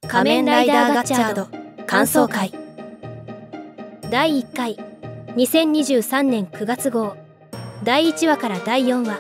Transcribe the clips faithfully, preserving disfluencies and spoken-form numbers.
仮面ライダーガッチャード感想会だいいっかいにせんにじゅうさんねんくがつごうだいいちわからだいよんわ。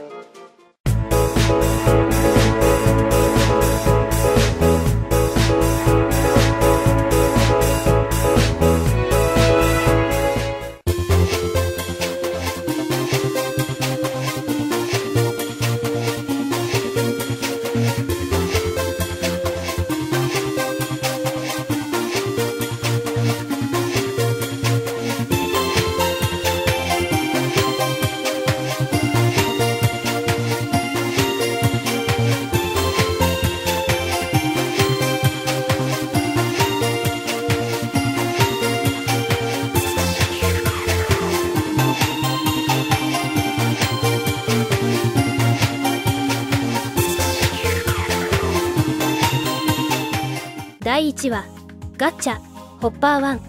だいいちわガッチャホッパーワン。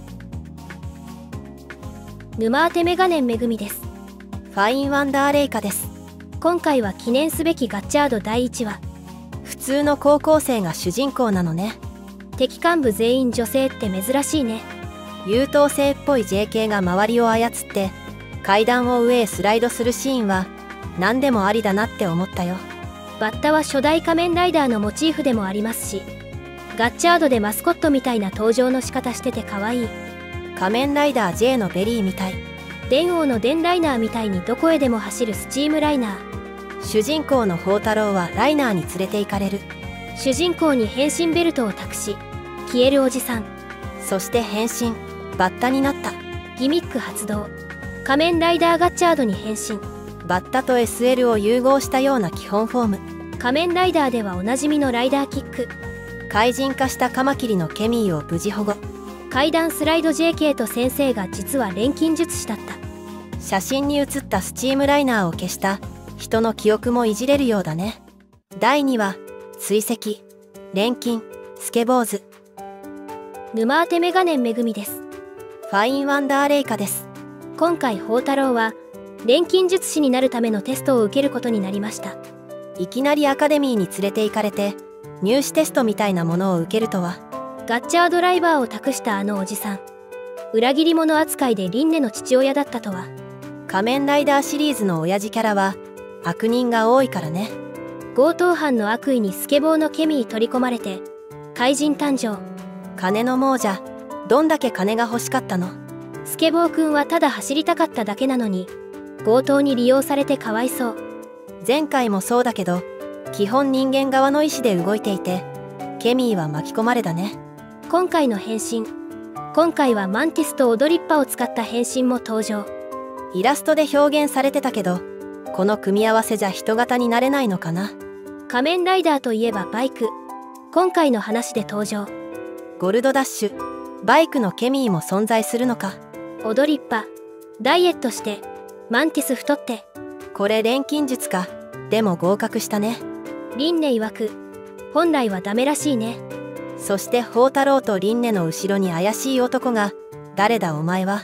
沼当てメガネンめぐみです。 ファインワンダーレイカです。 今回は記念すべきガッチャードだいいちわ。 普通の高校生が主人公なのね。 敵幹部全員女性って珍しいね。 優等生っぽい ジェーケー が周りを操って階段を上へスライドするシーンは何でもありだなって思ったよ。 バッタは初代仮面ライダーのモチーフでもありますし、ガッチャードでマスコットみたいな登場の仕方してて可愛い。 仮面ライダー J のベリーみたい。 電王の電ライナーみたいにどこへでも走るスチームライナー。 主人公の宝太郎はライナーに連れて行かれる。 主人公に変身ベルトを託し消えるおじさん。 そして変身バッタになった。 ギミック発動仮面ライダーガッチャードに変身。 バッタと エスエル を融合したような基本フォーム。 仮面ライダーではおなじみのライダーキック。 怪人化したカマキリのケミーを無事保護。 階段スライド ジェーケー と先生が実は錬金術師だった。 写真に写ったスチームライナーを消した人の記憶もいじれるようだね。だいにわ追跡錬金スケボーズ。 沼当てメガネンめぐみです。 ファインワンダーレイカです。 今回宝太郎は錬金術師になるためのテストを受けることになりました。 いきなりアカデミーに連れて行かれて入試テストみたいなものを受けるとは。 ガッチャードライバーを託したあのおじさん、裏切り者扱いでリンネの父親だったとは。 仮面ライダーシリーズの親父キャラは悪人が多いからね。 強盗犯の悪意にスケボーのケミー取り込まれて怪人誕生。 金の亡者。どんだけ金が欲しかったの。 スケボーくんはただ走りたかっただけなのに強盗に利用されてかわいそう。 前回もそうだけど基本人間側の意思で動いていてケミーは巻き込まれだね。 今回の変身今回はマンティスとオドリッパを使った変身も登場。 イラストで表現されてたけどこの組み合わせじゃ人型になれないのかな。 仮面ライダーといえばバイク。今回の話で登場。 ゴルドダッシュバイクのケミーも存在するのか。 オドリッパダイエットしてマンティス太って。 これ錬金術か。でも合格したね。 リンネ曰く本来はダメらしいね。 そして宝太郎とリンネの後ろに怪しい男が。誰だお前は。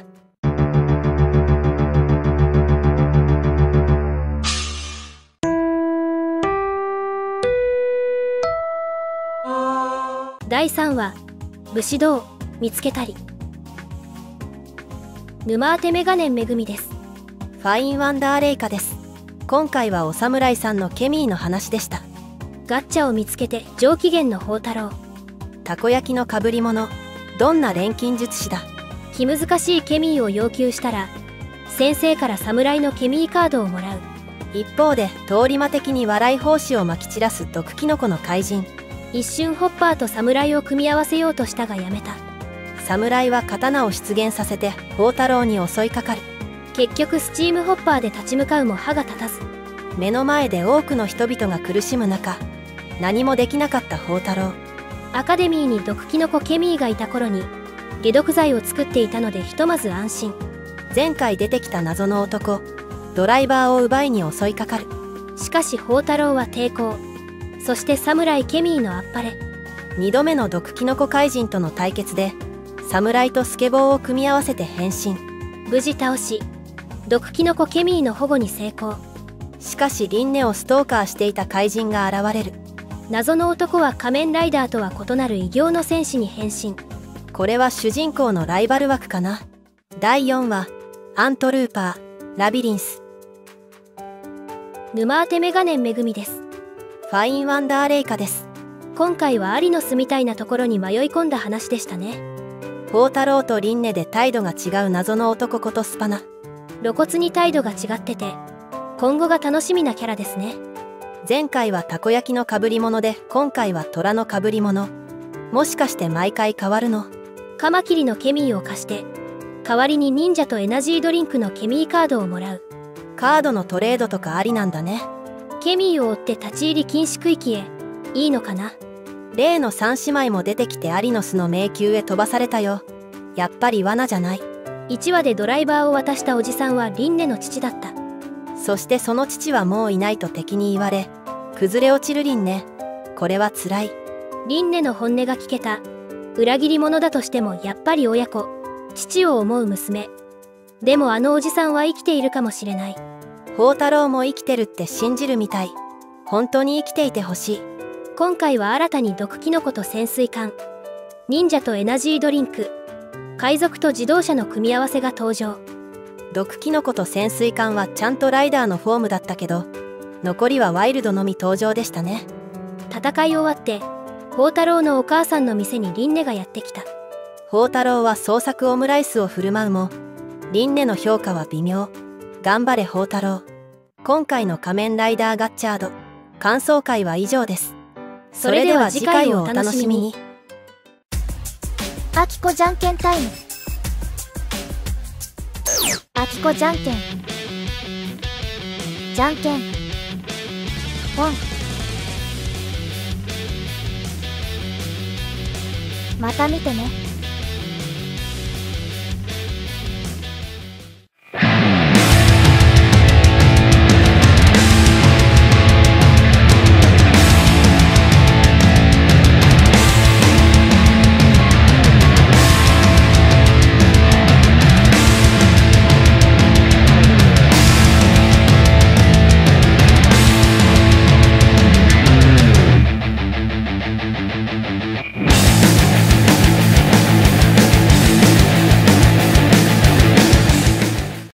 だいさんわ武士道見つけたり。沼当てメガネンめぐみです。 ファインワンダーレイカです。今回はお侍さんのケミーの話でした。 ガッチャを見つけて上機嫌の宝太郎。 たこ焼きのかぶり物。どんな錬金術師だ。 気難しいケミーを要求したら先生から侍のケミーカードをもらう。 一方で通り魔的に笑い胞子をまき散らす毒キノコの怪人。 一瞬ホッパーと侍を組み合わせようとしたがやめた。 侍は刀を出現させて宝太郎に襲いかかる。 結局スチームホッパーで立ち向かうも歯が立たず。 目の前で多くの人々が苦しむ中何もできなかった宝太郎。 アカデミーに毒キノコケミーがいた頃に解毒剤を作っていたのでひとまず安心。 前回出てきた謎の男ドライバーを奪いに襲いかかる。 しかし宝太郎は抵抗。そして侍ケミーのあっぱれ。 にどめの毒キノコ怪人との対決で侍とスケボーを組み合わせて変身。 無事倒し毒キノコケミーの保護に成功。 しかしリンネをストーカーしていた怪人が現れる。 謎の男は仮面ライダーとは異なる異形の戦士に変身。 これは主人公のライバル枠かな。だいよんわ、アントルーパー、ラビリンス。 沼当てメガネめぐみです。 ファインワンダーレイカです。 今回はアリノスみたいなところに迷い込んだ話でしたね。 宝太郎とリンネで態度が違う謎の男ことスパナ。 露骨に態度が違ってて、今後が楽しみなキャラですね。 前回はたこ焼きの被り物で、今回は虎の被り物。もしかして毎回変わるの？ カマキリのケミーを貸して、代わりに忍者とエナジードリンクのケミーカードをもらう。 カードのトレードとかありなんだね。 ケミーを追って立ち入り禁止区域へ。いいのかな。 例の三姉妹も出てきてアリノスの迷宮へ飛ばされたよ。やっぱり罠じゃない。 いちわでドライバーを渡したおじさんはリンネの父だった。 そしてその父はもういないと敵に言われ、崩れ落ちるリンネ。これはつらい。 リンネの本音が聞けた。裏切り者だとしてもやっぱり親子、父を思う娘。でもあのおじさんは生きているかもしれない。 宝太郎も生きてるって信じるみたい。本当に生きていてほしい。 今回は新たに毒キノコと潜水艦、忍者とエナジードリンク、海賊と自動車の組み合わせが登場。 毒キノコと潜水艦はちゃんとライダーのフォームだったけど、残りはワイルドのみ登場でしたね。 戦い終わって宝太郎のお母さんの店にリンネがやってきた。 宝太郎は創作オムライスを振る舞うも、リンネの評価は微妙。頑張れ宝太郎。今回の仮面ライダーガッチャード感想会は以上です。それでは次回をお楽しみに。 あきこじゃんけんタイム。あきこじゃんけん。じゃんけんポン。また見てね。